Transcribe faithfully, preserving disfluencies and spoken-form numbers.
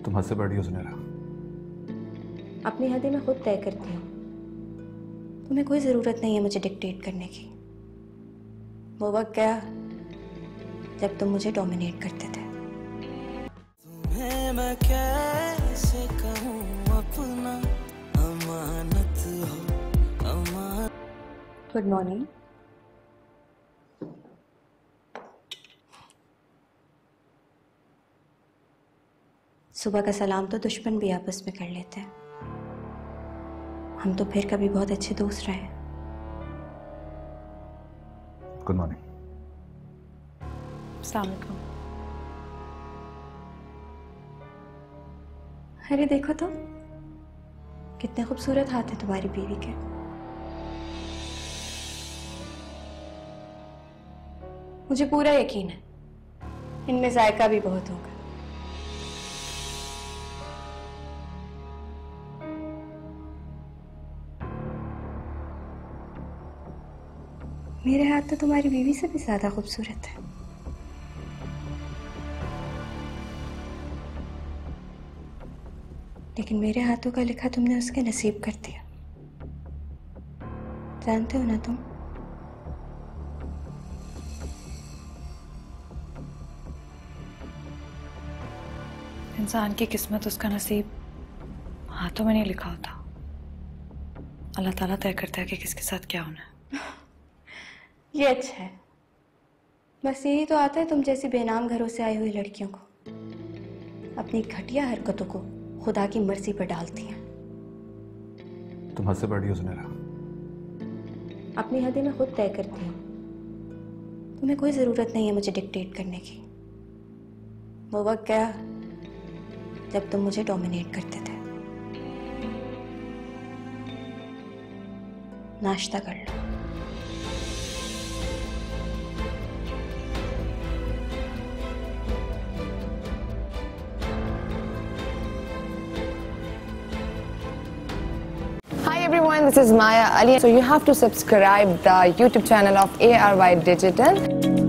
तुम हद से बढ़ी हो सुनहरा। अपनी हदें मैं खुद तय करती हूँ। तुम्हें कोई ज़रूरत नहीं है मुझे डिक्टेट करने की। वो वक्त गया जब तुम मुझे डोमिनेट करते थे। तुम्हें मैं कैसे कहूँ अपना अमानत हो अमानत। Good morning. सुबह का सलाम तो दुश्मन भी आपस में कर लेते हैं। हम तो फिर कभी बहुत अच्छे दोस्त रहे। Good morning. अस्सलाम वालेकुम। अरे देखो तो कितने खूबसूरत हाथ हैं तुम्हारी बीवी के। मुझे पूरा यकीन है इनमें जायका भी बहुत होगा। मेरे हाथ तो तुम्हारी बीवी से भी ज्यादा खूबसूरत है। लेकिन मेरे हाथों का लिखा तुमने उसके नसीब कर दिया। जानते हो ना तुम, इंसान की किस्मत उसका नसीब हाथों में नहीं लिखा होता। अल्लाह ताला तय करता है कि किसके साथ क्या होना है। ये अच्छा है। बस यही तो आता है तुम जैसी बेनाम घरों से आई हुई लड़कियों को। अपनी घटिया हरकतों को खुदा की मर्जी पर डालती हैं। तुम हद से बढ़ी हो सुनहरा। अपनी हदें मैं खुद तय करती हूँ। तुम्हें कोई ज़रूरत नहीं है मुझे डिक्टेट करने की। वो वक्त गया जब तुम मुझे डोमिनेट करते थे। नाश्ता कर लो। Hi everyone, this is Maya Ali. So you have to subscribe the YouTube channel of A R Y Digital.